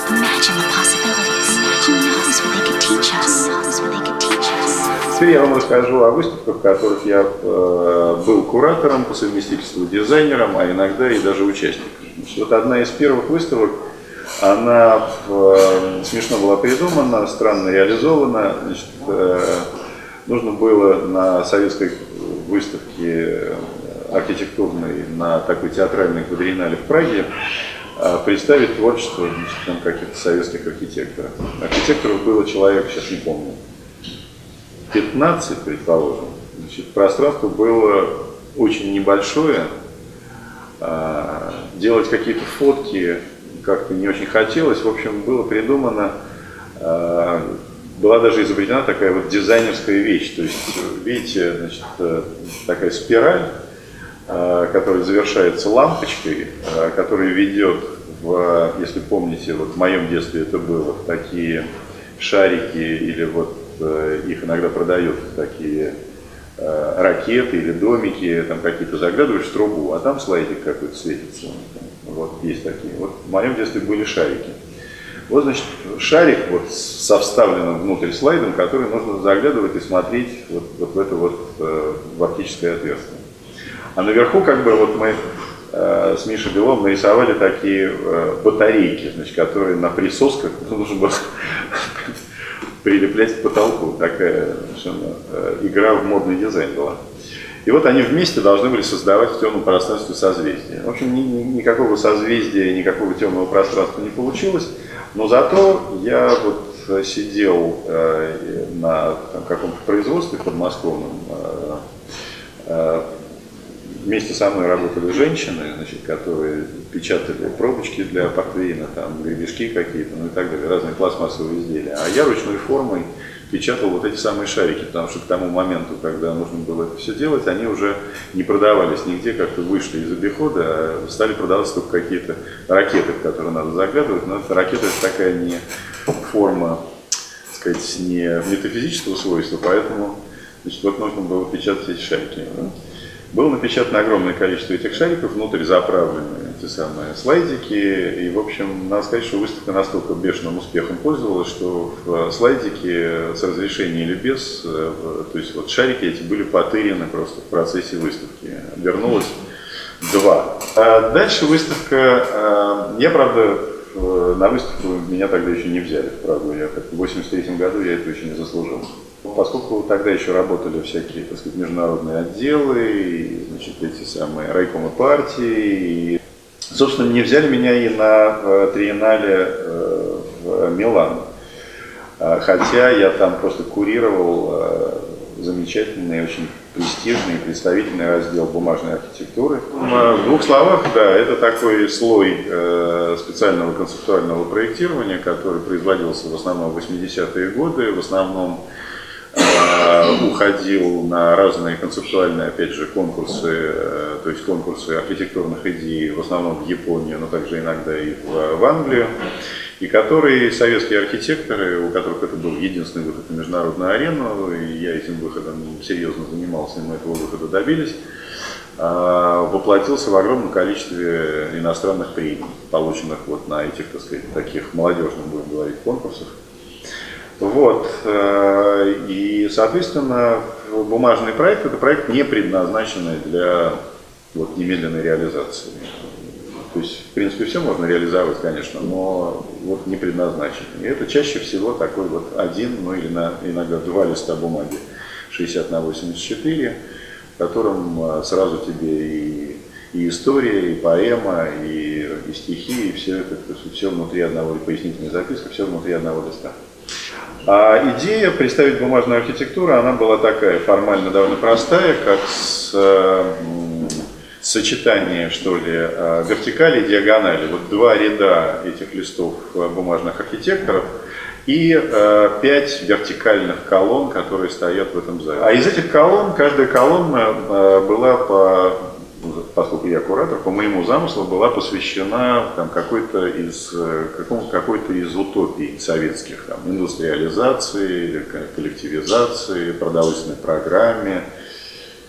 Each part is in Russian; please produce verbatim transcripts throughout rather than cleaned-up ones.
Теперь я вам расскажу о выставках, в которых я э, был куратором, по совместительству дизайнером, а иногда и даже участником. Значит, вот одна из первых выставок, она э, смешно была придумана, странно реализована. Значит, э, нужно было на советской выставке архитектурной, на такой театральной квадриеннале в Праге, э, представить творчество, значит, каких-то советских архитекторов. Архитекторов было человек, сейчас не помню, пятнадцать, предположим. Значит, пространство было очень небольшое. А, делать какие-то фотки как-то не очень хотелось. В общем, было придумано, а, была даже изобретена такая вот дизайнерская вещь. То есть, видите, значит, такая спираль, а, которая завершается лампочкой, а, которая ведет в, если помните, вот в моем детстве это было такие шарики или вот их иногда продают такие э, ракеты или домики, там какие-то заглядываешь в трубу, а там слайдик какой-то светится. Вот есть такие. Вот в моем детстве были шарики. Вот, значит, шарик вот со вставленным внутрь слайдом, который нужно заглядывать и смотреть вот, вот в это вот э, в оптическое отверстие. А наверху как бы вот мы э, с Мишей Беловым нарисовали такие э, батарейки, значит, которые на присосках нужно было прилеплять к потолку. Такая э, игра в модный дизайн была. И вот они вместе должны были создавать в темном пространстве созвездие. В общем, ни, ни, никакого созвездия, никакого темного пространства не получилось, но зато я вот сидел э, на там, каком-то производстве подмосковном, э, э, вместе со мной работали женщины, значит, которые печатали пробочки для портвейна, там, гребешки какие-то, ну и так далее, разные пластмассовые изделия. А я ручной формой печатал вот эти самые шарики, потому что к тому моменту, когда нужно было это все делать, они уже не продавались нигде, как-то вышли из обихода, а стали продаваться только какие-то ракеты, в которые надо заглядывать. Но эта ракета — это такая не форма, так сказать, не метафизического свойства, поэтому, значит, вот нужно было печатать эти шарики. Было напечатано огромное количество этих шариков, внутрь заправлены те самые слайдики, и, в общем, надо сказать, что выставка настолько бешеным успехом пользовалась, что в слайдике с разрешением или без, то есть вот шарики эти были потырены просто в процессе выставки. Вернулось два. А дальше выставка, я, правда, на выставку меня тогда еще не взяли в Прагу, я как в восемьдесят третьем году я это еще не заслужил. Поскольку тогда еще работали всякие, так сказать, международные отделы, и, значит, эти самые райкомы партии. И, собственно, не взяли меня и на триеннале в Милан. Хотя я там просто курировал замечательный, очень престижный и представительный раздел бумажной архитектуры. В двух словах, да, это такой слой специального концептуального проектирования, который производился в основном в восьмидесятые годы, в основном уходил на разные концептуальные, опять же, конкурсы, то есть конкурсы архитектурных идей, в основном в Японию, но также иногда и в, в Англию, и которые советские архитекторы, у которых это был единственный выход на международную арену, и я этим выходом серьезно занимался, и мы этого выхода добились, воплотился в огромном количестве иностранных премий, полученных вот на этих, так сказать, таких молодежных, будем говорить, конкурсах. Вот, и, соответственно, бумажный проект — это проект, не предназначенный для вот, немедленной реализации. То есть, в принципе, все можно реализовать, конечно, но вот не предназначен. И это чаще всего такой вот один, ну или на, иногда два листа бумаги шестьдесят на восемьдесят четыре, в котором сразу тебе и, и история, и поэма, и, и стихи, и все это, все внутри одного, и пояснительная записка, все внутри одного листа. А идея представить бумажную архитектуру, она была такая, формально довольно простая, как с, э, сочетание, что ли, э, вертикали и диагонали. Вот два ряда этих листов бумажных архитекторов и э, пять вертикальных колонн, которые стоят в этом зале. А из этих колонн, каждая колонна э, была по... поскольку я куратор, по моему замыслу была посвящена там, какой-то из, какой-то из утопий советских, там, индустриализации, коллективизации, продовольственной программе,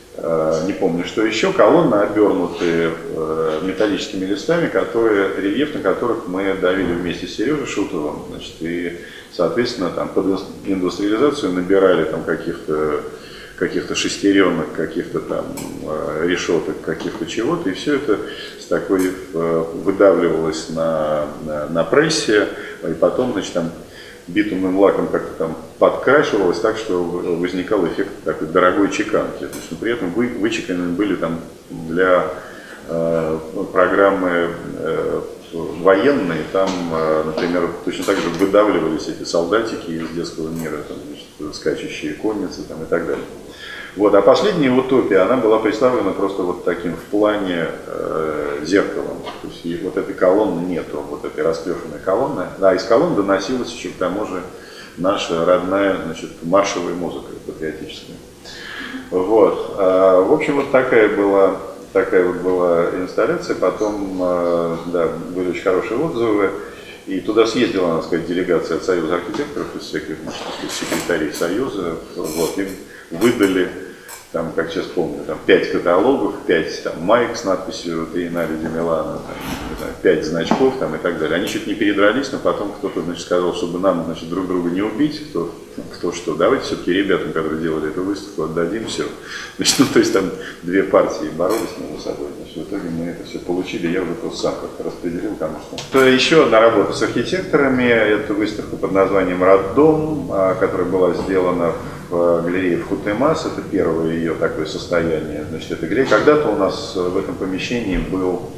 не помню, что еще, колонны обернуты металлическими листами, которые, рельеф на которых мы давили вместе с Сережей Шутовым, значит, и, соответственно, там под индустриализацию набирали там каких-то каких-то шестеренок, каких-то там решеток, каких-то чего-то, и все это с такой выдавливалось на, на, на прессе, и потом, значит, там битумным лаком как-то там подкрашивалось так, что возникал эффект такой дорогой чеканки. То есть, но при этом вы, вычеканы были там для э, программы э, военные, там, э, например, точно так же выдавливались эти солдатики из детского мира, там, значит, скачущие конницы там, и так далее. Вот. А последняя утопия, она была представлена просто вот таким в плане э, зеркалом. То есть и вот этой колонны нету, вот этой расклешенной колонны. А из колонн доносилась еще к тому же наша родная, значит, маршевая музыка патриотическая. Вот. А, в общем, вот такая была, такая вот была инсталляция. Потом э, да, были очень хорошие отзывы. И туда съездила, надо сказать, делегация от Союза архитекторов, из всяких, значит, секретарей Союза. Вот, им выдали, там, как сейчас помню, там, пять каталогов, пять там, маек с надписью «Триеннале ди Милано», там, не знаю, пять значков там, и так далее. Они чуть не передрались, но потом кто-то, значит, сказал, чтобы нам, значит, друг друга не убить, кто, кто что, давайте все-таки ребятам, которые делали эту выставку, отдадим все. Значит, ну, то есть там две партии боролись между собой. Значит, в итоге мы это все получили, я уже просто сам как-то распределил, потому что... Еще одна работа с архитекторами, это выставка под названием «Роддом», которая была сделана в галерее Вхутемас, это первое ее такое состояние. Значит, это галерея. Когда-то у нас в этом помещении был,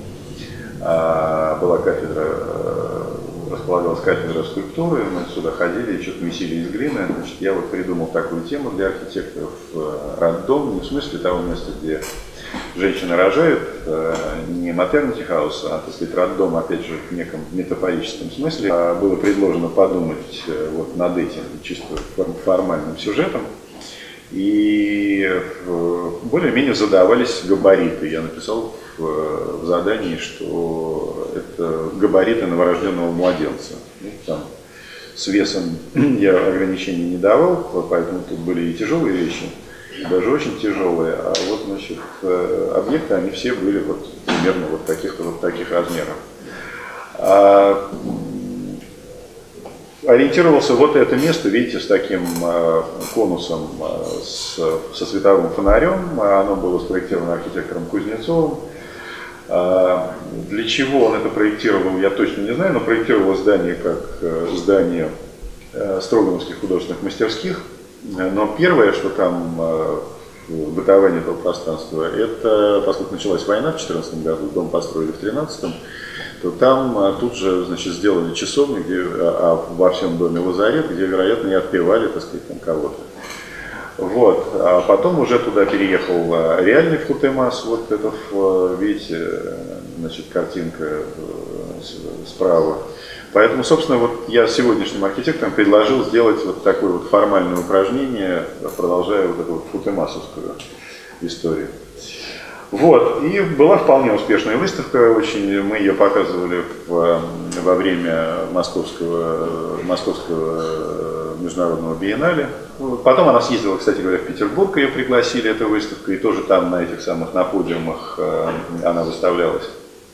была кафедра, располагалась кафедра скульптуры, мы сюда ходили и что-то месили из глины. Значит, я вот придумал такую тему для архитекторов «Роддом», не в смысле того места, где женщины рожают, не maternity house, а, так сказать, роддом, опять же, в неком метафорическом смысле. Было предложено подумать вот над этим чисто формальным сюжетом. И более-менее задавались габариты. Я написал в задании, что это габариты новорожденного младенца. Там с весом я ограничений не давал, поэтому тут были и тяжелые вещи, даже очень тяжелые, а вот, значит, объекты, они все были вот примерно вот таких-то вот таких размеров. А, ориентировался вот это место, видите, с таким а, конусом, а, с, со световым фонарем, оно было спроектировано архитектором Кузнецовым. А, для чего он это проектировал, я точно не знаю, но проектировал здание как здание Строгановских художественных мастерских. Но первое, что там в бытовании этого пространства, это, поскольку началась война в две тысячи четырнадцатом году, дом построили в две тысячи тринадцатом, то там тут же, значит, сделали часовню, где, а во всем доме лазарет, где, вероятно, и отпевали, так сказать, там кого-то. Вот. А потом уже туда переехал реальный Вхутемас, вот это, видите, значит, картинка справа. Поэтому, собственно, вот я сегодняшним архитекторам предложил сделать вот такое вот формальное упражнение, продолжая вот эту вот футемасовскую историю. Вот, и была вполне успешная выставка, очень, мы ее показывали в, во время московского, московского международного биеннале. Потом она съездила, кстати говоря, в Петербург, ее пригласили, эта выставка, и тоже там на этих самых, на подиумах она выставлялась.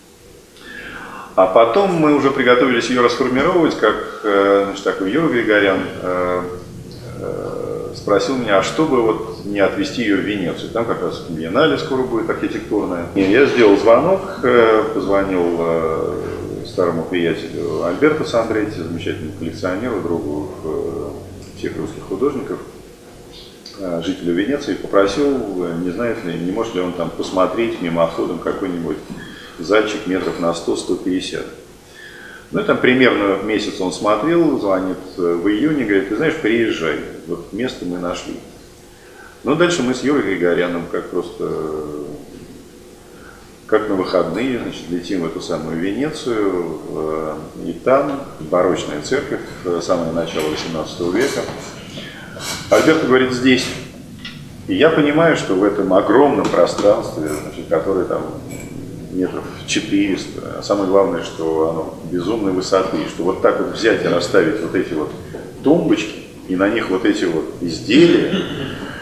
А потом мы уже приготовились ее расформировать, как, значит, такой Юра Григорян э, э, спросил меня, а что бы вот не отвезти ее в Венецию, там как раз биеннале скоро будет архитектурная. И я сделал звонок, э, позвонил э, старому приятелю Альберту Сандретти, замечательному коллекционеру, другу э, всех русских художников, э, жителю Венеции, попросил, не знает ли, не может ли он там посмотреть мимоходом какой-нибудь зальчик метров на сто — сто пятьдесят. Ну и там примерно месяц он смотрел, звонит в июне, говорит, ты знаешь, приезжай, вот место мы нашли. Ну дальше мы с Юрой Григоряном как просто, как на выходные, значит, летим в эту самую Венецию, и там барочная церковь, самое начало восемнадцатого века. Альберто говорит, здесь. И я понимаю, что в этом огромном пространстве, значит, которое там метров четыреста, а самое главное, что оно безумной высоты, что вот так вот взять и расставить вот эти вот тумбочки, и на них вот эти вот изделия,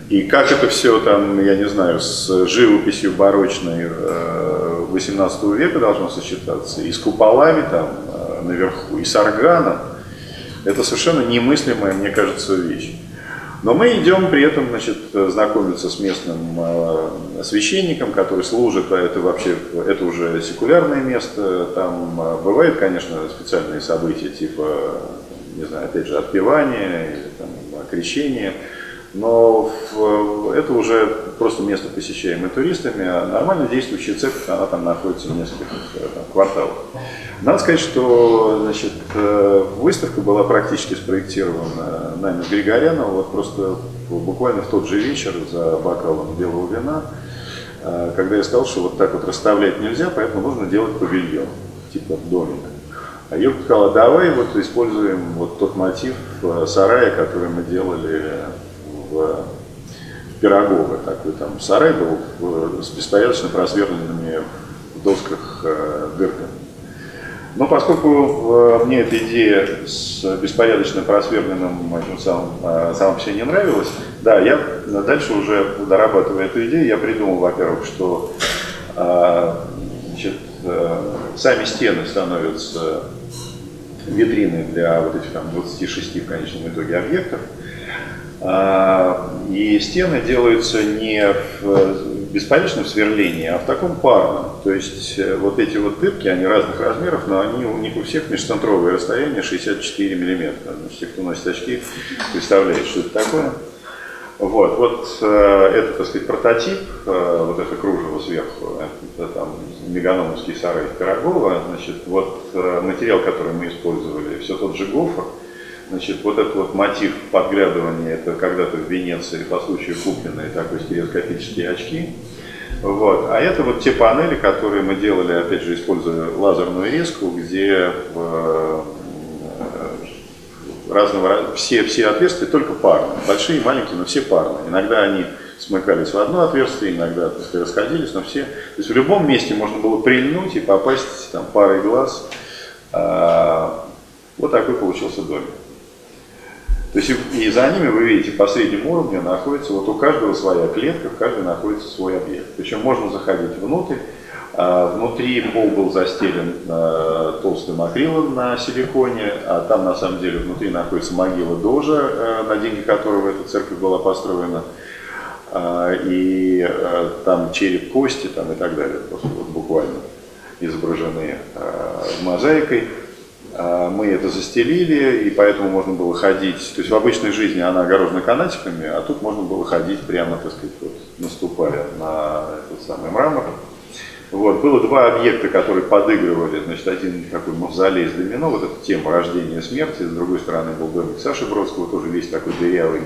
И как это все там, я не знаю, с живописью барочной восемнадцатого века должно сочетаться, и с куполами там наверху, и с органом, это совершенно немыслимая, мне кажется, вещь. Но мы идем при этом, значит, знакомиться с местным э, священником, который служит, а это вообще, это уже секулярное место, там э, бывают, конечно, специальные события, типа, не знаю, опять же, отпевания или там, крещения, но в, это уже просто место, посещаемое туристами, а нормально действующая церковь, она там находится в нескольких там, кварталах. Надо сказать, что, значит, выставка была практически спроектирована нами с Григоряном, вот просто буквально в тот же вечер за бокалом белого вина, когда я сказал, что вот так вот расставлять нельзя, поэтому нужно делать павильон, типа домика. А Юрка сказала, давай вот используем вот тот мотив сарая, который мы делали в, в Пирогово. Такой там сарай был с беспорядочно просверленными в досках дырками. Но поскольку мне эта идея с беспорядочно просверленным этим самым, самым себе не нравилась, да, я дальше уже дорабатывая эту идею, я придумал, во-первых, что значит, сами стены становятся витриной для вот этих там двадцати шести в конечном итоге объектов. И стены делаются не в беспорядочном сверлении, а в таком парном. То есть вот эти вот дырки, они разных размеров, но они у них у всех межцентровое расстояние шестьдесят четыре миллиметра. Значит, те, кто носит очки, представляют, что это такое. Вот, вот э, это, так сказать, прототип, э, вот это кружево сверху, это там меганомовский сарай Пирогово, значит, вот э, материал, который мы использовали, все тот же гофр, значит, вот этот вот мотив подглядывания, это когда-то в Венеции по случаю купленные такой стереоскопические очки, вот, а это вот те панели, которые мы делали, опять же, используя лазерную резку, где э, разного, все, все отверстия только парные, большие, маленькие, но все парные. Иногда они смыкались в одно отверстие, иногда, так сказать, расходились, но все. То есть в любом месте можно было прильнуть и попасть там парой глаз. А, вот такой получился домик. То есть и, и за ними, вы видите, по среднему уровню находится, вот у каждого своя клетка, в каждой находится свой объект. Причем можно заходить внутрь. Внутри пол был застелен толстым акрилом на силиконе, а там на самом деле внутри находится могила Дожа, на деньги которого эта церковь была построена, и там череп, кости там, и так далее, просто вот буквально изображены мозаикой. Мы это застелили, и поэтому можно было ходить, то есть в обычной жизни она огорожена канатиками, а тут можно было ходить прямо, так сказать, вот, наступая на этот самый мрамор. Вот, было два объекта, которые подыгрывали, значит, один такой мавзолей с домино, вот эта тема рождения и смерти, с другой стороны был домик Саши Бродского, тоже весь такой дырявый.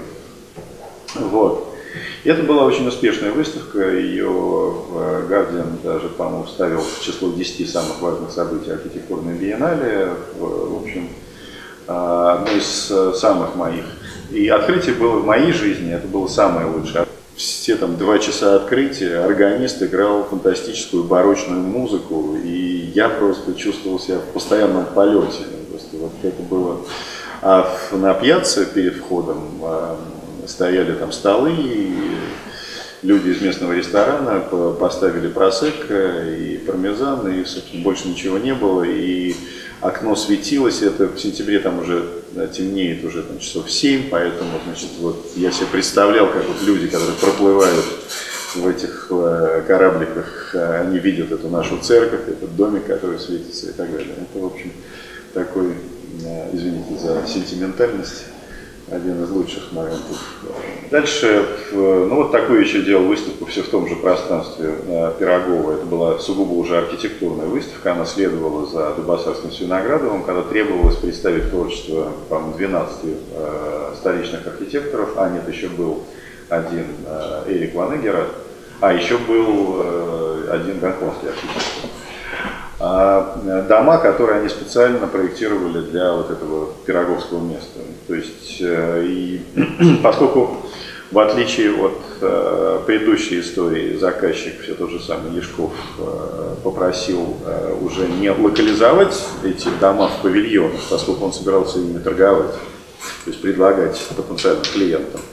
Вот. И это была очень успешная выставка, ее Guardian даже, по-моему, вставил в число десяти самых важных событий архитектурной биеннале, в общем, одно из самых моих. И открытие было в моей жизни, это было самое лучшее. Все там два часа открытия, органист играл фантастическую барочную музыку, и я просто чувствовал себя в постоянном полете. Просто вот это было. А на пьяце перед входом а, стояли там столы, и люди из местного ресторана поставили просекко и пармезан, и, собственно, больше ничего не было. И окно светилось, это в сентябре там уже да, темнеет уже там, часов семь, поэтому, значит, вот я себе представлял, как вот люди, которые проплывают в этих э, корабликах, э, они видят эту нашу церковь, этот домик, который светится и так далее. Это, в общем, такой, э, извините за сентиментальность, один из лучших моментов. Дальше, ну вот такую еще делал выставку все в том же пространстве Пирогова. Это была сугубо уже архитектурная выставка, она следовала за Дубосарским с Виноградовым, когда требовалось представить творчество, по-моему, двенадцати э, столичных архитекторов, а нет, еще был один э, Эрик Ванегера, а еще был э, один гонконгский архитектор. Дома, которые они специально проектировали для вот этого пироговского места. То есть, и, поскольку в отличие от э, предыдущей истории заказчик, все тот же самый Лешков, э, попросил э, уже не локализовать эти дома в павильонах, поскольку он собирался ими торговать, то есть предлагать потенциальным клиентам,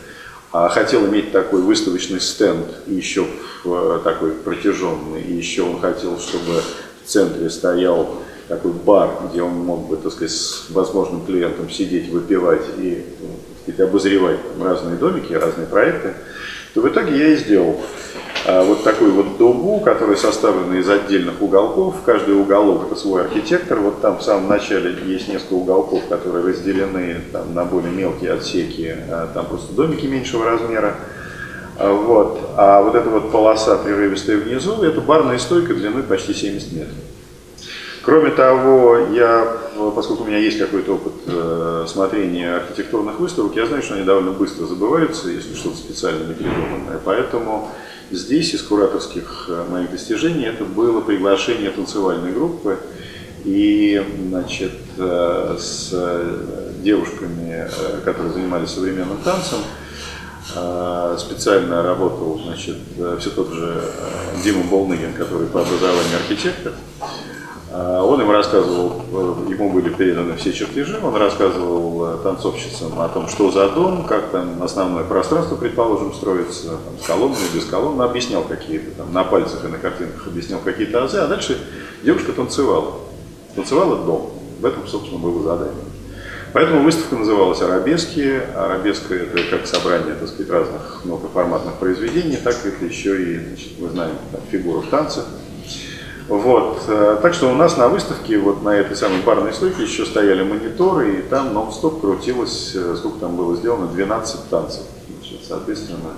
хотел иметь такой выставочный стенд, и еще такой протяженный, и еще он хотел, чтобы в центре стоял такой бар, где он мог бы, так сказать, с возможным клиентом сидеть, выпивать и, так сказать, обозревать разные домики, разные проекты, то в итоге я и сделал вот такую вот добу, которая составлена из отдельных уголков. Каждый уголок — это свой архитектор. Вот там в самом начале есть несколько уголков, которые разделены там на более мелкие отсеки, там просто домики меньшего размера. Вот. А вот эта вот полоса прерывистая внизу — это барная стойка длиной почти семьдесят метров. Кроме того, я, поскольку у меня есть какой-то опыт э, смотрения архитектурных выставок, я знаю, что они довольно быстро забываются, если что-то специально не придуманное. Поэтому здесь из кураторских моих достижений это было приглашение танцевальной группы. И, значит, э, с девушками, э, которые занимались современным танцем, э, специально работал, значит, все тот же э, Дима Болныгин, который по образованию архитектор. Он им рассказывал, ему были переданы все чертежи, он рассказывал танцовщицам о том, что за дом, как там основное пространство, предположим, строится, там, с колоннами, без колонн, объяснял какие-то, там, на пальцах и на картинках объяснял какие-то азы, а дальше девушка танцевала. Танцевала дом. В этом, собственно, было задание. Поэтому выставка называлась «Арабески». Арабеска — это как собрание, так сказать, разных многоформатных произведений, так это еще и, значит, мы знаем, там, фигуры в танцах. Вот. Так что у нас на выставке, вот на этой самой барной стойке еще стояли мониторы, и там нон-стоп крутилось, сколько там было сделано, двенадцать танцев. Значит, соответственно,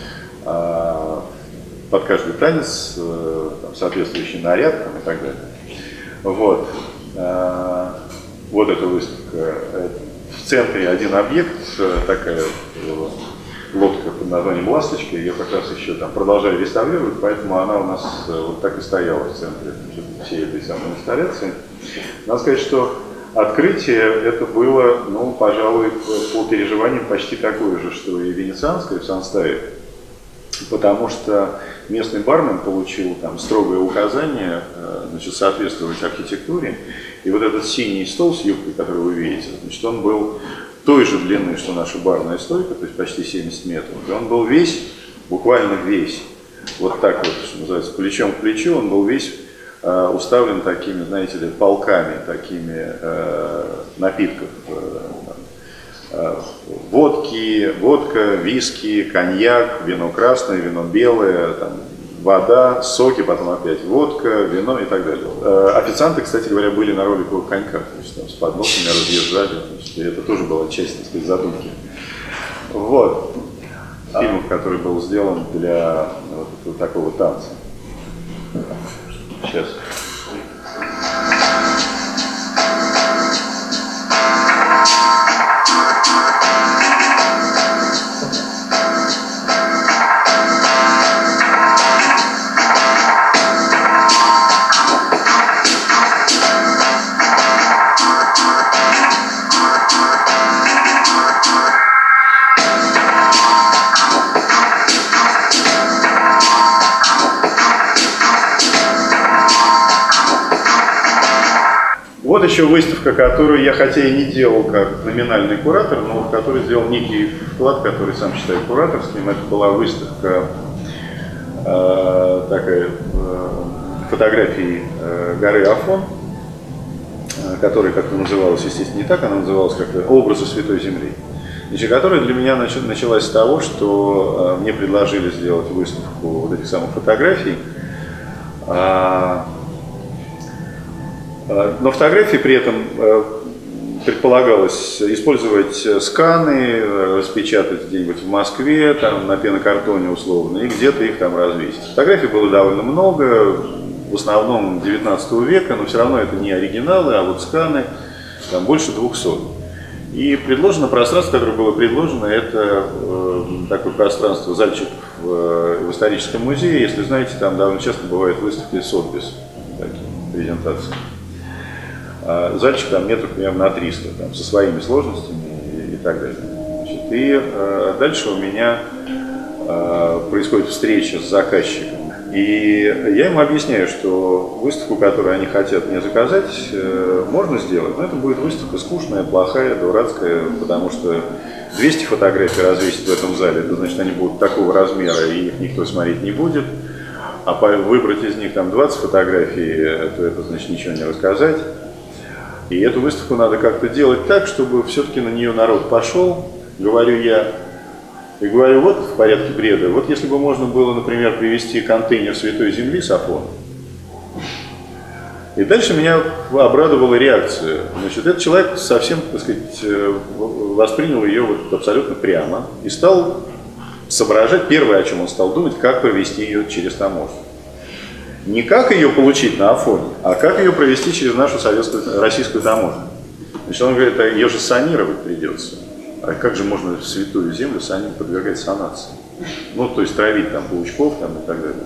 под каждый танец там, соответствующий наряд там, и так далее. Вот. Вот эта выставка. В центре один объект, такая лодка под названием «Ласточка», ее как раз еще там продолжали реставрировать, поэтому она у нас вот так и стояла в центре всей этой самой инсталляции. Надо сказать, что открытие это было, ну, пожалуй, по переживаниям почти такое же, что и венецианское в Сан-Ставе, потому что местный бармен получил там строгое указание, значит, соответствовать архитектуре, и вот этот синий стол с юбкой, который вы видите, значит, он был той же длины, что наша барная стойка, то есть почти семьдесят метров. И он был весь, буквально весь, вот так вот, что называется, плечом к плечу, он был весь э, уставлен такими, знаете ли, полками, такими э, напитков. Э, э, водки, водка, виски, коньяк, вино красное, вино белое, там, вода, соки, потом опять водка, вино и так далее. Э, официанты, кстати говоря, были на роликовых коньках, то есть там с подносами разъезжали, значит, и это тоже была часть, так сказать, задумки. Вот. Фильм, который был сделан для вот, вот такого танца. Сейчас. Вот еще выставка, которую я хотя и не делал как номинальный куратор, но в которой сделал некий вклад, который сам считаю кураторским. Это была выставка э, такая, э, фотографии э, горы Афон, э, которая как-то называлась, естественно, не так, она называлась как-то «Образы Святой Земли». Значит, которая для меня нач началась с того, что э, мне предложили сделать выставку вот этих самых фотографий. Э, На фотографии при этом предполагалось использовать сканы, распечатать где-нибудь в Москве, там, на пенокартоне условно, и где-то их там развесить. Фотографий было довольно много, в основном девятнадцатого века, но все равно это не оригиналы, а вот сканы, там больше двухсот. И предложено пространство, которое было предложено, это э, такое пространство, зальчик в, в историческом музее. Если знаете, там довольно часто бывают выставки Сотбис, такие презентации. Зальчик там метров примерно на триста, там, со своими сложностями и, и так далее. Значит, и э, дальше у меня э, происходит встреча с заказчиком. И я им объясняю, что выставку, которую они хотят мне заказать, э, можно сделать, но это будет выставка скучная, плохая, дурацкая, потому что двести фотографий развесить в этом зале, это значит, они будут такого размера, и их никто смотреть не будет. А выбрать из них там двадцать фотографий, то это значит ничего не рассказать. И эту выставку надо как-то делать так, чтобы все-таки на нее народ пошел, говорю я. И говорю, вот в порядке бреда, вот если бы можно было, например, привезти контейнер Святой Земли с Афона. И дальше меня обрадовала реакция. Значит, этот человек совсем, так сказать, воспринял ее вот абсолютно прямо и стал соображать, первое, о чем он стал думать, как провести ее через таможню. Не как ее получить на Афоне, а как ее провести через нашу советскую, российскую таможню. Значит, он говорит, а ее же санировать придется. А как же можно святую землю сани подвергать санации? Ну, то есть травить там паучков там, и так далее.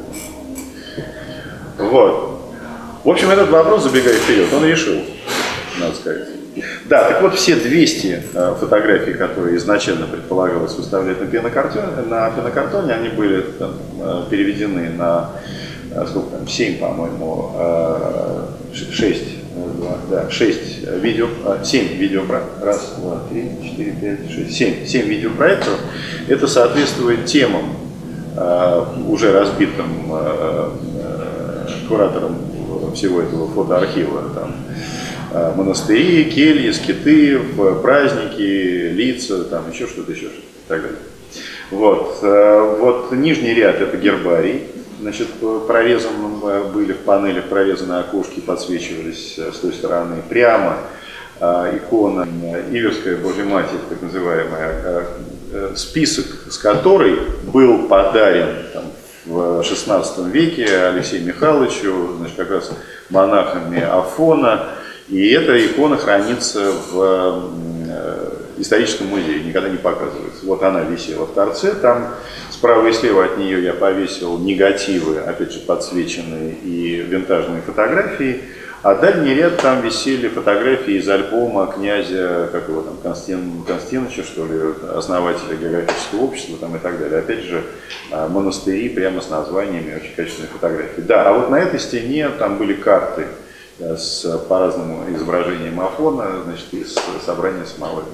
Вот. В общем, этот вопрос, забегая вперед, он решил, надо сказать. Да, так вот все двести э, фотографий, которые изначально предполагалось выставлять на пенокартоне, на пенокартоне, они были там, э, переведены на э, сколько там, семь, по-моему, э, шесть, да, шесть видео, семь видеопроектов, раз, два, три, четыре, пять, шесть, семь, семь видеопроектов. Это соответствует темам, э, уже разбитым э, э, куратором всего этого фотоархива. Там, монастыри, кельи, скиты, праздники, лица, там еще что-то, еще что-то и так далее. Вот. Вот нижний ряд это гербарий. Значит, прорезанным были в панелях прорезаны окошки, подсвечивались с той стороны. Прямо икона Иверская Божья Матерь, так называемая, список с которой был подарен там, в шестнадцатом веке Алексею Михайловичу, значит, как раз монахами Афона. И эта икона хранится в историческом музее, никогда не показывается. Вот она висела в торце, там справа и слева от нее я повесил негативы, опять же подсвеченные, и винтажные фотографии. А дальний ряд там висели фотографии из альбома князя, как его там, Константин, Константиновича, что ли, основателя географического общества там, и так далее. Опять же, монастыри прямо с названиями, очень качественные фотографии. Да, а вот на этой стене там были карты с по-разному изображением Афона, значит, из собрания самого.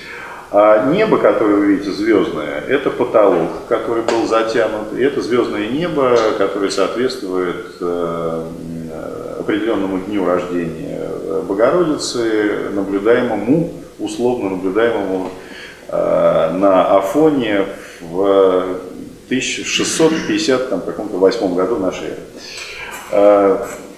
А небо, которое вы видите, звездное, это потолок, который был затянут, и это звездное небо, которое соответствует э, определенному дню рождения Богородицы, наблюдаемому, условно наблюдаемому э, на Афоне в тысяча шестьсот пятьдесят восьмом году нашей эры. Э,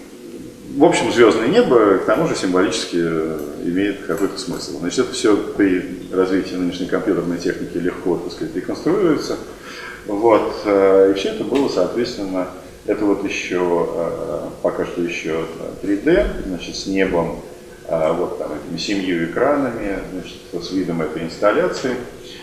В общем, звездное небо, к тому же, символически имеет какой-то смысл. Значит, это все при развитии нынешней компьютерной техники легко, так сказать, реконструируется. Вот. И все это было, соответственно, это вот еще, пока что еще три дэ, значит, с небом, вот там этими семью экранами, значит, с видом этой инсталляции.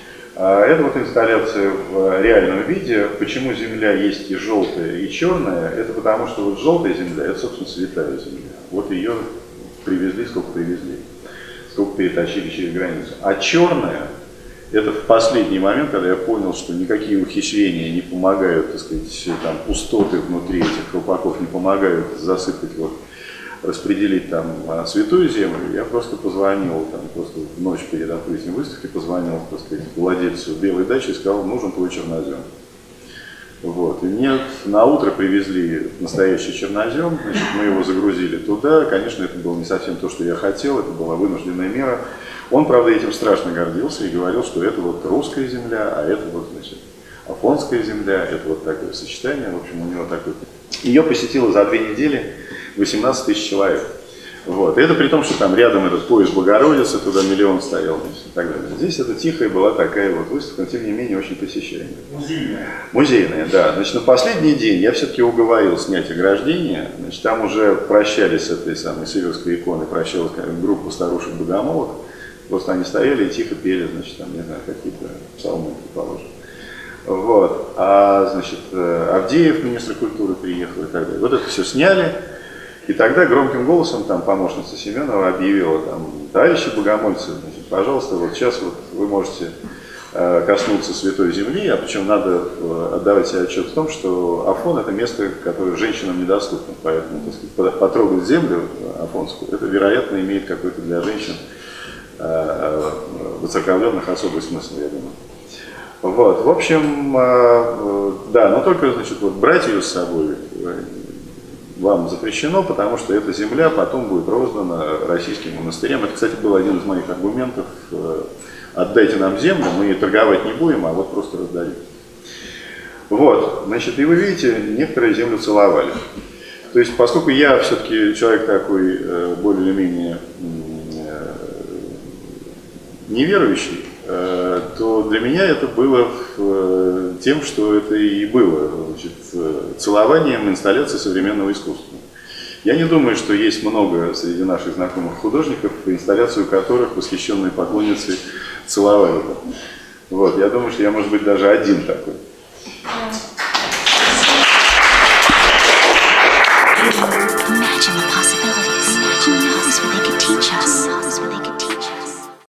Это вот инсталляция в реальном виде. Почему Земля есть и желтая, и черная? Это потому, что вот желтая Земля, это, собственно, святая Земля. Вот ее привезли, сколько привезли, сколько перетащили через границу. А черная, это в последний момент, когда я понял, что никакие ухищрения не помогают, так сказать, там, пустоты внутри этих колпаков не помогают засыпать вот, распределить там святую землю, я просто позвонил, там, просто в ночь перед открытием выставки позвонил, так сказать, владельцу белой дачи и сказал, нужен твой чернозем. Вот. И мне на утро привезли настоящий чернозем, значит, мы его загрузили туда, конечно, это было не совсем то, что я хотел, это была вынужденная мера. Он, правда, этим страшно гордился и говорил, что это вот русская земля, а это вот, значит, афонская земля, это вот такое сочетание, в общем, у него такое. Ее посетило за две недели восемнадцать тысяч человек. Вот. И это при том, что там рядом этот поезд Богородицы, туда миллион стоял, значит, и так далее. Здесь это тихая была такая вот выставка, но тем не менее очень посещаемая. Музейная. Музейная, да. Значит, на последний день я все-таки уговорил снять ограждение. Значит, там уже прощались с этой самой сиверской иконой, прощалась группа старушек-богомолок. Просто они стояли и тихо пели, значит, там, не знаю, какие-то псалмы, положим. Вот. А, значит, Авдеев, министр культуры, приехал и так далее. Вот это все сняли. И тогда громким голосом там помощница Семенова объявила, там, товарищи богомольцы, значит, пожалуйста, вот сейчас вот вы можете э, коснуться Святой Земли, а причем надо э, отдавать себе отчет в том, что Афон это место, которое женщинам недоступно, поэтому, так сказать, потрогать землю афонскую, это, вероятно, имеет какой-то для женщин э, воцерковленных особый смысл, я думаю. Вот, в общем, да, но только, значит, вот брать ее с собой вам запрещено, потому что эта земля потом будет роздана российским монастырям. Это, кстати, был один из моих аргументов. Отдайте нам землю, мы торговать не будем, а вот просто раздадим. Вот, значит, и вы видите, некоторые землю целовали. То есть, поскольку я все-таки человек такой более или менее неверующий, то для меня это было тем, что это и было, значит, целованием инсталляции современного искусства. Я не думаю, что есть много среди наших знакомых художников, инсталляцию которых восхищенные поклонницы целовали. Вот, я думаю, что я, может быть, даже один такой.